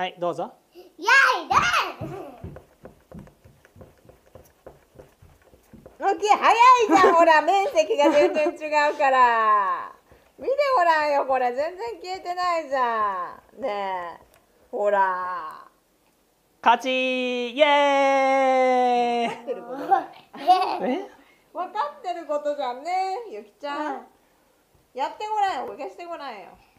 はい、どうぞ。 やいだ。 早いじゃん、ほら、面積が全然違うから。見てごらんよ、これ全然消えてないじゃん。ねえ、ほら。 勝ちイエーイ。 分かってることじゃん。分かってることじゃんね、ゆきちゃん。やってごらんよ、消してごらんよ。